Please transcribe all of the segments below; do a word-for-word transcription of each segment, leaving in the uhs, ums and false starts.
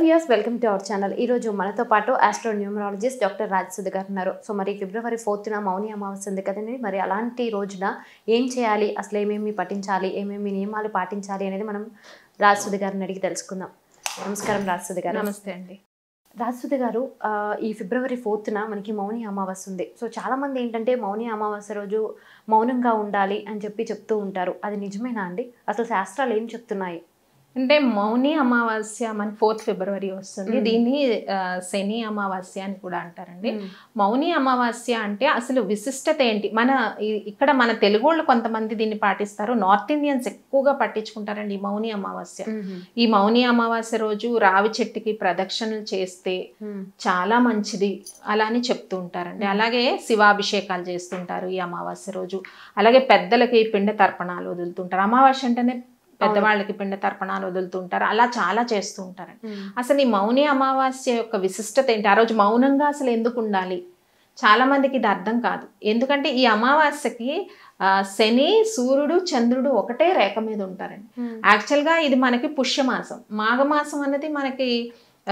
Viewers welcome to our channel. ఈ రోజు మనతో పాటు ఆస్ట్రో న్యూమరాలజిస్ట్ డాక్టర్ రాజసుధ గారు ఉన్నారు. సో మరి ఫిబ్రవరి ఫోర్త్న మౌని అమావాస్య ఉంది కదండి. మరి అలాంటి రోజున ఏం చేయాలి, అసలు ఏమేమి పఠించాలి, ఏమేమి నియమాలు పాటించాలి అనేది మనం రాజసుధ గారిని అడిగి తెలుసుకుందాం. నమస్కారం రాజసుధ గారు. నమస్తే అండి. రాజసుధ గారు, ఈ ఫిబ్రవరి ఫోర్త్న మనకి మౌని అమావాస్య ఉంది. సో చాలామంది ఏంటంటే మౌని అమావాస్య రోజు మౌనంగా ఉండాలి అని చెప్పి చెప్తూ ఉంటారు. అది నిజమేనా అండి? అసలు శాస్త్రాలు ఏం చెప్తున్నాయి? అంటే మౌని అమావాస్య మన ఫోర్త్ ఫిబ్రవరి వస్తుంది. దీన్ని శని అమావాస్య అని కూడా అంటారండి. మౌని అమావాస్య అంటే అసలు విశిష్టత ఏంటి? మన ఇక్కడ మన తెలుగు వాళ్ళు కొంతమంది దీన్ని పాటిస్తారు, నార్త్ ఇండియన్స్ ఎక్కువగా పట్టించుకుంటారండి ఈ మౌని అమావాస్య. ఈ మౌని అమావాస్య రోజు రావి చెట్టుకి ప్రదక్షిణలు చేస్తే చాలా మంచిది అలా అని చెప్తూ ఉంటారండి. అలాగే శివాభిషేకాలు చేస్తుంటారు ఈ అమావాస్య రోజు. అలాగే పెద్దలకి పిండ తర్పణాలు వదులుతుంటారు. అమావాస్య అంటేనే పెద్దవాళ్ళకి పిండ తర్పణాలు వదులుతుంటారు. అలా చాలా చేస్తూ ఉంటారు. అసలు ఈ మౌని అమావాస్య యొక్క విశిష్టత ఏంటి? ఆ రోజు మౌనంగా అసలు ఎందుకు ఉండాలి? చాలా మందికి ఇది అర్థం కాదు. ఎందుకంటే ఈ అమావాస్యకి ఆ శని, సూర్యుడు, చంద్రుడు ఒకటే రేఖ మీద ఉంటారండి. యాక్చువల్గా ఇది మనకి పుష్యమాసం. మాఘమాసం అనేది మనకి ఆ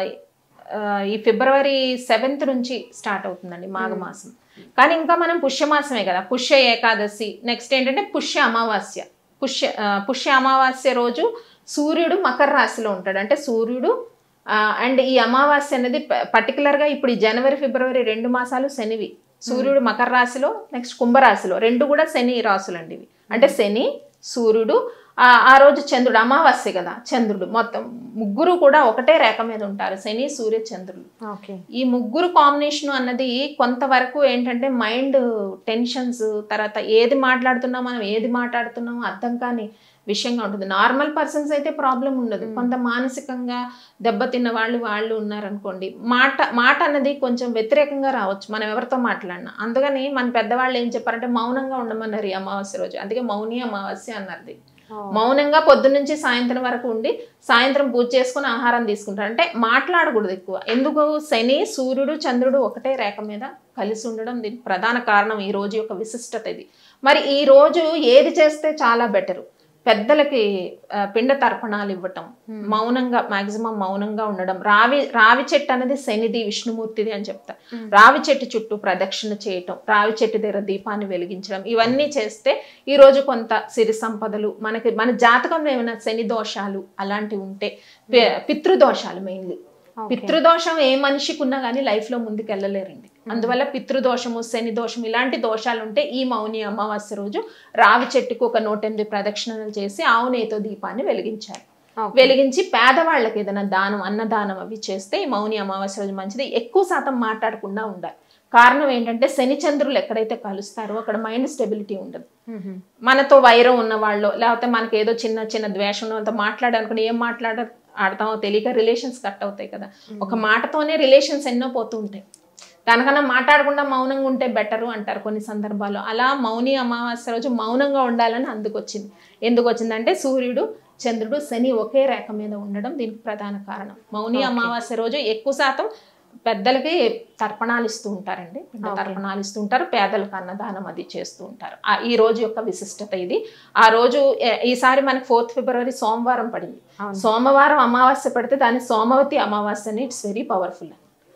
ఈ ఫిబ్రవరి సెవెంత్ నుంచి స్టార్ట్ అవుతుందండి మాఘమాసం. కానీ ఇంకా మనం పుష్యమాసమే కదా. పుష్య ఏకాదశి, నెక్స్ట్ ఏంటంటే పుష్య అమావాస్య. పుష్య పుష్య అమావాస్య రోజు సూర్యుడు మకర రాశిలో ఉంటాడు. అంటే సూర్యుడు అండ్ ఈ అమావాస్య అనేది పర్టికులర్గా ఇప్పుడు ఈ జనవరి ఫిబ్రవరి రెండు మాసాలు శనివి. సూర్యుడు మకర రాశిలో, నెక్స్ట్ కుంభరాశిలో, రెండు కూడా శని రాశులు అండి ఇవి. అంటే శని, సూర్యుడు, ఆ రోజు చంద్రుడు, అమావాస్య కదా చంద్రుడు, మొత్తం ముగ్గురు కూడా ఒకటే రేఖ మీద ఉంటారు, శని, సూర్య, చంద్రుడు. ఈ ముగ్గురు కాంబినేషన్ అన్నది కొంతవరకు ఏంటంటే మైండ్ టెన్షన్స్, తర్వాత ఏది మాట్లాడుతున్నాం మనం ఏది మాట్లాడుతున్నామో అర్థం కాని విషయంగా ఉంటుంది. నార్మల్ పర్సన్స్ అయితే ప్రాబ్లం ఉండదు. కొంత మానసికంగా దెబ్బతిన్న వాళ్ళు వాళ్ళు ఉన్నారనుకోండి, మాట మాట అన్నది కొంచెం వ్యతిరేకంగా రావచ్చు మనం ఎవరితో మాట్లాడినా. అందుకని మన పెద్దవాళ్ళు ఏం చెప్పారంటే మౌనంగా ఉండమన్నారు ఈ అమావాస్య రోజు. అందుకే మౌని అమావాస్య అన్నది. మౌనంగా పొద్దున్న నుంచి సాయంత్రం వరకు ఉండి సాయంత్రం పూజ చేసుకుని ఆహారం తీసుకుంటారు. అంటే మాట్లాడకూడదు ఎక్కువ. ఎందుకు? శని, సూర్యుడు, చంద్రుడు ఒకటే రేఖ మీద కలిసి ఉండడం దీనికి ప్రధాన కారణం. ఈ రోజు యొక్క విశిష్టత ఇది. మరి ఈ రోజు ఏది చేస్తే చాలా బెటరు? పెద్దలకి పిండ తర్పణాలు ఇవ్వటం, మౌనంగా మాక్సిమం మౌనంగా ఉండడం. రావి రావి చెట్టు అనేది శనిది, విష్ణుమూర్తిది అని చెప్తారు. రావి చెట్టు చుట్టూ ప్రదక్షిణ చేయటం, రావి చెట్టు దగ్గర దీపాన్ని వెలిగించడం, ఇవన్నీ చేస్తే ఈ రోజు కొంత సిరి సంపదలు మనకి, మన జాతకంలో ఏమైనా శని దోషాలు అలాంటివి ఉంటే, పితృదోషాలు మెయిన్లీ, పితృదోషం ఏ మనిషికి ఉన్నా కానీ లైఫ్ లో ముందుకు వెళ్ళలేరండి. అందువల్ల పితృదోషము, శని దోషం ఇలాంటి దోషాలు ఉంటే ఈ మౌని అమావాస్య రోజు రావి చెట్టుకు ఒక నూట ఎనిమిది ప్రదక్షిణలు చేసి ఆవు నెయ్యితో దీపాన్ని వెలిగించాలి. వెలిగించి పేదవాళ్ళకి ఏదైనా దానం, అన్నదానం అవి చేస్తే ఈ మౌని అమావాస్య రోజు మంచిది. ఎక్కువ శాతం మాట్లాడకుండా ఉండాలి. కారణం ఏంటంటే శని చంద్రులు ఎక్కడైతే కలుస్తారో అక్కడ మైండ్ స్టెబిలిటీ ఉండదు. మనతో వైరం ఉన్న వాళ్ళు, లేకపోతే మనకి ఏదో చిన్న చిన్న ద్వేషం ఉన్నంత మాట్లాడాలనుకుని ఏం మాట్లాడ ఆడతామో తెలియక రిలేషన్స్ కట్ అవుతాయి కదా. ఒక మాటతోనే రిలేషన్స్ ఎన్నో పోతూ ఉంటాయి. దానికన్నా మాట్లాడకుండా మౌనంగా ఉంటే బెటరు అంటారు కొన్ని సందర్భాల్లో. అలా మౌని అమావాస్య రోజు మౌనంగా ఉండాలని అందుకు వచ్చింది. ఎందుకు వచ్చిందంటే సూర్యుడు, చంద్రుడు, శని ఒకే రేఖ మీద ఉండడం దీనికి ప్రధాన కారణం. మౌని అమావాస్య రోజు ఎక్కువ శాతం పెద్దలకి తర్పణాలు ఇస్తూ ఉంటారండి. తర్పణాలు ఇస్తూ ఉంటారు, పేదలకు అన్నదానం అది చేస్తూ ఉంటారు. ఈ రోజు యొక్క విశిష్టత ఇది. ఆ రోజు ఈసారి మనకి ఫోర్త్ ఫిబ్రవరి సోమవారం పడింది. సోమవారం అమావాస్య పడితే దాన్ని సోమవతి అమావాస్య అని ఇట్స్ వెరీ పవర్ఫుల్.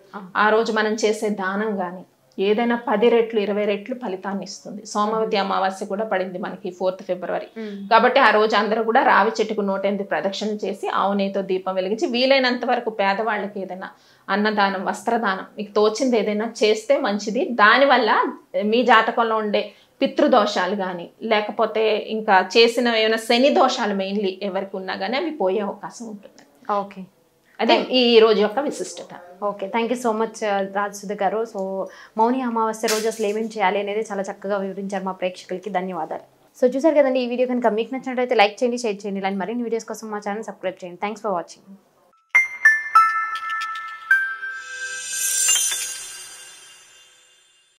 ఆ రోజు మనం చేసే దానం కానీ ఏదైనా పది రెట్లు ఇరవై రెట్లు ఫలితాన్ని ఇస్తుంది. సోమవతి అమావాస్య కూడా పడింది మనకి ఫోర్త్ ఫిబ్రవరి. కాబట్టి ఆ రోజు అందరూ కూడా రావి చెట్టుకు నూట ఎనిమిది ప్రదక్షిణలు చేసి ఆవు నెయ్యితో దీపం వెలిగించి వీలైనంత వరకు పేదవాళ్ళకి ఏదైనా అన్నదానం, వస్త్రదానం, మీకు తోచింది ఏదైనా చేస్తే మంచిది. దానివల్ల మీ జాతకంలో ఉండే పితృదోషాలు కానీ లేకపోతే ఇంకా చేసిన ఏమైనా శని దోషాలు మెయిన్లీ ఎవరికి ఉన్నా కానీ అవి పోయే అవకాశం ఉంటుంది. ఓకే, అదే ఈ రోజు యొక్క విశిష్టత. Okay, thank you so much Rajasudha గారు. సో మౌని అమావాస్య రోజు అసలు ఏమేమి చేయాలి అనేది చాలా చక్కగా వివరించారు మా ప్రేక్షకులకి. ధన్యవాదాలు. సో చూసారు కదండి, ఈ వీడియో కనుక మీకు నచ్చినట్లయితే లైక్ చేయండి, షేర్ చేయండి. ఇలాంటి మరిన్ని వీడియోస్ కోసం మా ఛానల్ సబ్స్క్రైబ్ చేయండి. Thanks for watching.